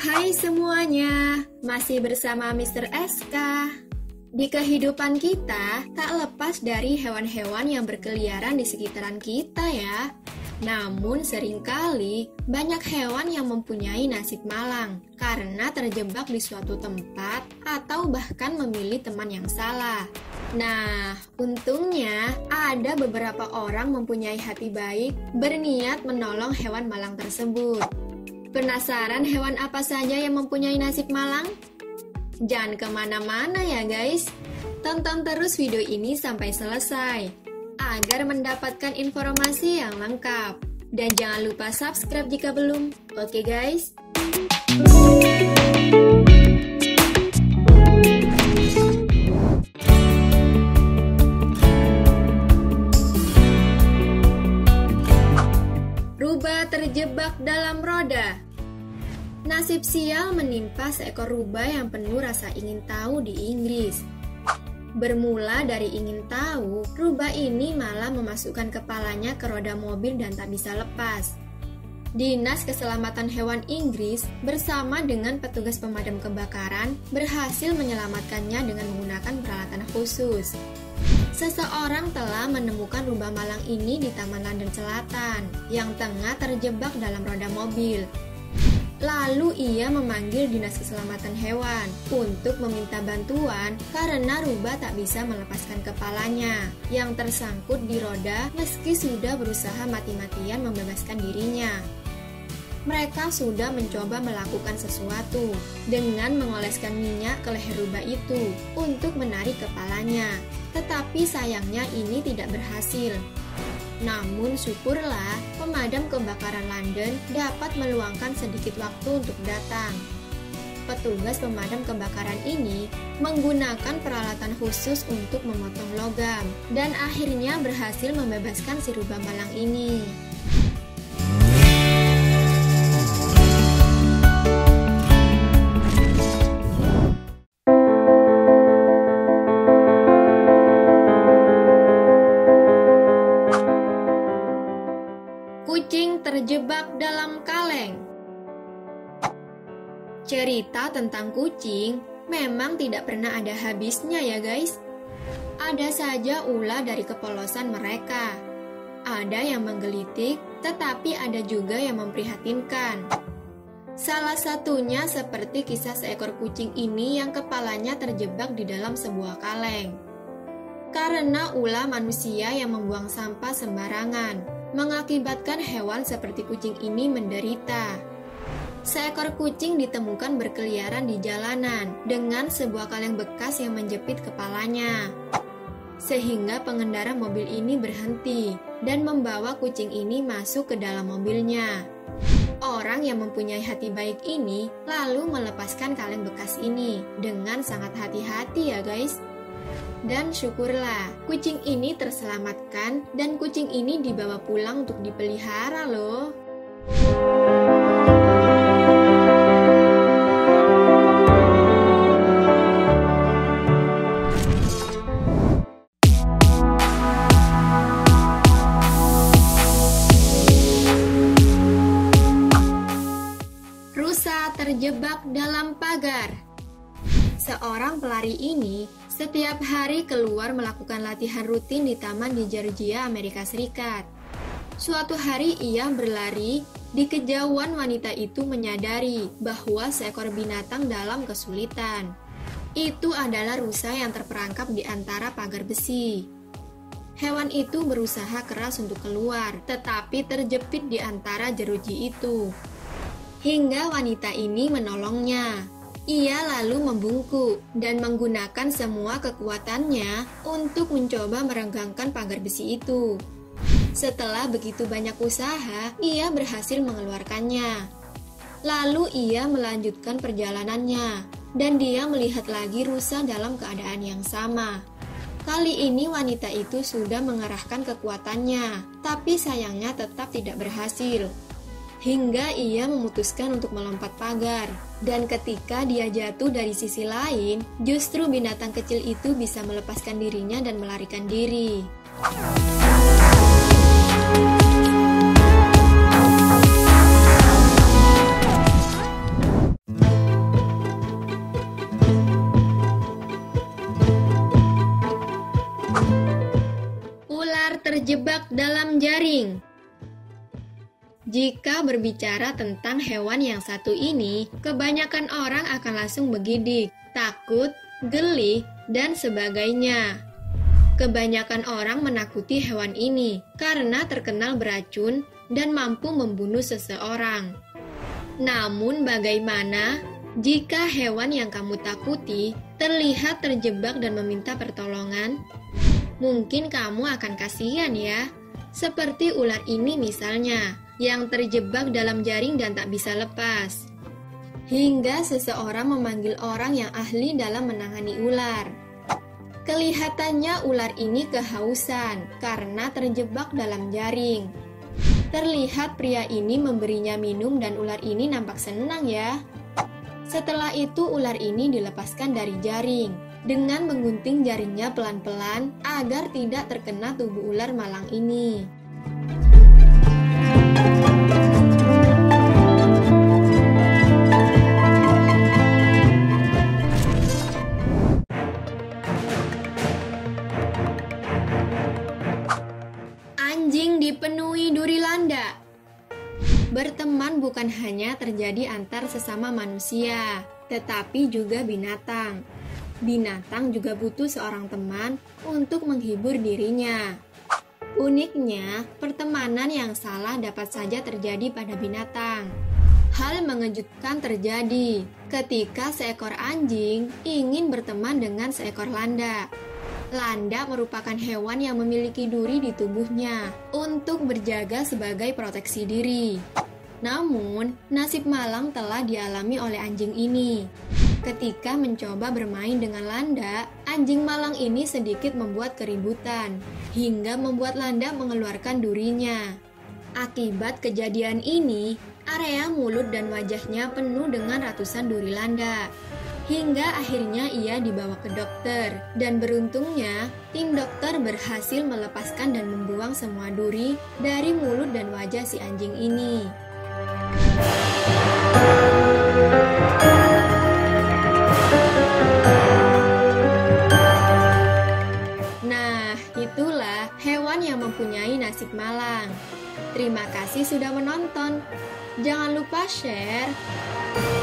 Hai semuanya, masih bersama Mr. SK. Di kehidupan kita, tak lepas dari hewan-hewan yang berkeliaran di sekitaran kita ya. Namun seringkali banyak hewan yang mempunyai nasib malang karena terjebak di suatu tempat atau bahkan memilih teman yang salah. Nah, untungnya ada beberapa orang mempunyai hati baik berniat menolong hewan malang tersebut. Penasaran hewan apa saja yang mempunyai nasib malang? Jangan kemana-mana ya guys. Tonton terus video ini sampai selesai agar mendapatkan informasi yang lengkap. Dan jangan lupa subscribe jika belum. Oke guys? Rubah terjebak dalam roda. Nasib sial menimpa seekor rubah yang penuh rasa ingin tahu di Inggris. Bermula dari ingin tahu, rubah ini malah memasukkan kepalanya ke roda mobil dan tak bisa lepas. Dinas Keselamatan Hewan Inggris bersama dengan petugas pemadam kebakaran berhasil menyelamatkannya dengan menggunakan peralatan khusus. Seseorang telah menemukan rubah malang ini di Taman London Selatan yang tengah terjebak dalam roda mobil. Lalu ia memanggil Dinas Keselamatan Hewan untuk meminta bantuan karena rubah tak bisa melepaskan kepalanya yang tersangkut di roda meski sudah berusaha mati-matian membebaskan dirinya. Mereka sudah mencoba melakukan sesuatu dengan mengoleskan minyak ke leher rubah itu untuk menarik kepalanya, tetapi sayangnya ini tidak berhasil. Namun syukurlah pemadam kebakaran London dapat meluangkan sedikit waktu untuk datang. Petugas pemadam kebakaran ini menggunakan peralatan khusus untuk memotong logam dan akhirnya berhasil membebaskan si rubah malang ini. Kucing terjebak dalam kaleng. Cerita tentang kucing memang tidak pernah ada habisnya ya guys. Ada saja ulah dari kepolosan mereka. Ada yang menggelitik, tetapi ada juga yang memprihatinkan. Salah satunya seperti kisah seekor kucing ini yang kepalanya terjebak di dalam sebuah kaleng. Karena ulah manusia yang membuang sampah sembarangan, mengakibatkan hewan seperti kucing ini menderita. Seekor kucing ditemukan berkeliaran di jalanan dengan sebuah kaleng bekas yang menjepit kepalanya. Sehingga pengendara mobil ini berhenti dan membawa kucing ini masuk ke dalam mobilnya. Orang yang mempunyai hati baik ini lalu melepaskan kaleng bekas ini dengan sangat hati-hati ya guys. Dan syukurlah, kucing ini terselamatkan dan kucing ini dibawa pulang untuk dipelihara loh. Rusa terjebak dalam pagar. Seorang pelari ini setiap hari keluar melakukan latihan rutin di taman di Georgia, Amerika Serikat. Suatu hari ia berlari, di kejauhan wanita itu menyadari bahwa seekor binatang dalam kesulitan. Itu adalah rusa yang terperangkap di antara pagar besi. Hewan itu berusaha keras untuk keluar, tetapi terjepit di antara jeruji itu. Hingga wanita ini menolongnya. Ia lalu membungkuk dan menggunakan semua kekuatannya untuk mencoba merenggangkan pagar besi itu. Setelah begitu banyak usaha, ia berhasil mengeluarkannya. Lalu ia melanjutkan perjalanannya, dan dia melihat lagi rusa dalam keadaan yang sama. Kali ini wanita itu sudah mengerahkan kekuatannya, tapi sayangnya tetap tidak berhasil. Hingga ia memutuskan untuk melompat pagar. Dan ketika dia jatuh dari sisi lain, justru binatang kecil itu bisa melepaskan dirinya dan melarikan diri. Terjebak dalam jaring. Jika berbicara tentang hewan yang satu ini, kebanyakan orang akan langsung bergidik, takut, geli, dan sebagainya. Kebanyakan orang menakuti hewan ini karena terkenal beracun dan mampu membunuh seseorang. Namun bagaimana jika hewan yang kamu takuti terlihat terjebak dan meminta pertolongan? Mungkin kamu akan kasihan ya, seperti ular ini misalnya, yang terjebak dalam jaring dan tak bisa lepas. Hingga seseorang memanggil orang yang ahli dalam menangani ular. Kelihatannya ular ini kehausan karena terjebak dalam jaring. Terlihat pria ini memberinya minum dan ular ini nampak senang ya. Setelah itu ular ini dilepaskan dari jaring dengan menggunting jaringnya pelan-pelan agar tidak terkena tubuh ular malang ini. Anjing dipenuhi duri landa. Berteman bukan hanya terjadi antar sesama manusia, tetapi juga binatang. Binatang juga butuh seorang teman untuk menghibur dirinya. Uniknya, pertemanan yang salah dapat saja terjadi pada binatang. Hal mengejutkan terjadi ketika seekor anjing ingin berteman dengan seekor landa. Landa merupakan hewan yang memiliki duri di tubuhnya untuk berjaga sebagai proteksi diri. Namun, nasib malang telah dialami oleh anjing ini. Ketika mencoba bermain dengan landa, anjing malang ini sedikit membuat keributan, hingga membuat landa mengeluarkan durinya. Akibat kejadian ini, area mulut dan wajahnya penuh dengan ratusan duri landa. Hingga akhirnya ia dibawa ke dokter, dan beruntungnya tim dokter berhasil melepaskan dan membuang semua duri dari mulut dan wajah si anjing ini. Nah, itulah hewan yang mempunyai nasib malang. Terima kasih sudah menonton. Jangan lupa share,